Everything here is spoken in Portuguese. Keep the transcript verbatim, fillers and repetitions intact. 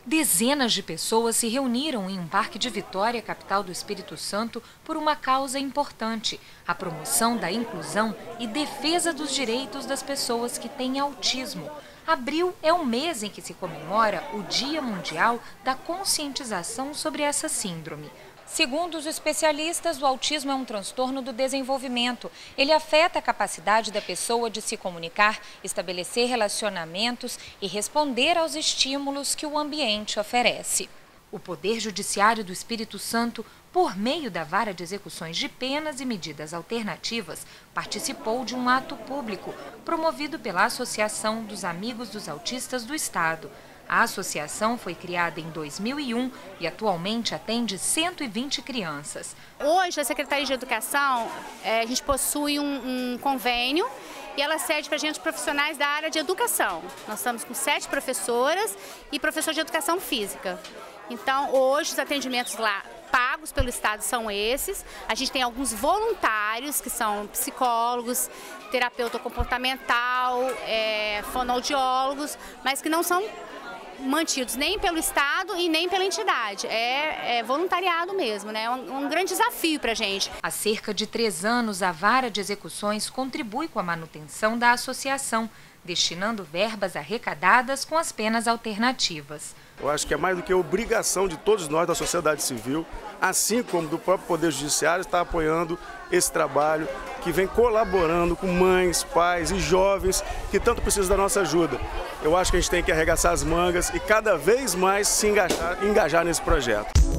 Dezenas de pessoas se reuniram em um parque de Vitória, capital do Espírito Santo, por uma causa importante: a promoção da inclusão e defesa dos direitos das pessoas que têm autismo. Abril é o mês em que se comemora o Dia Mundial da Conscientização sobre essa síndrome. Segundo os especialistas, o autismo é um transtorno do desenvolvimento. Ele afeta a capacidade da pessoa de se comunicar, estabelecer relacionamentos e responder aos estímulos que o ambiente oferece. O Poder Judiciário do Espírito Santo, por meio da Vara de Execuções de Penas e Medidas Alternativas, participou de um ato público promovido pela Associação dos Amigos dos Autistas do Estado. A associação foi criada em dois mil e um e atualmente atende cento e vinte crianças. Hoje, a Secretaria de Educação, é, a gente possui um, um convênio e ela cede para a gente profissionais da área de educação. Nós estamos com sete professoras e professor de educação física. Então, hoje, os atendimentos lá pagos pelo Estado são esses. A gente tem alguns voluntários, que são psicólogos, terapeuta comportamental, é, fonoaudiólogos, mas que não são mantidos nem pelo Estado e nem pela entidade. É, é voluntariado mesmo, né? É um, um grande desafio para a gente. Há cerca de três anos, a Vara de Execuções contribui com a manutenção da associação, destinando verbas arrecadadas com as penas alternativas. Eu acho que é mais do que obrigação de todos nós da sociedade civil, assim como do próprio Poder Judiciário, estar apoiando esse trabalho que vem colaborando com mães, pais e jovens que tanto precisam da nossa ajuda. Eu acho que a gente tem que arregaçar as mangas e cada vez mais se engajar, engajar nesse projeto.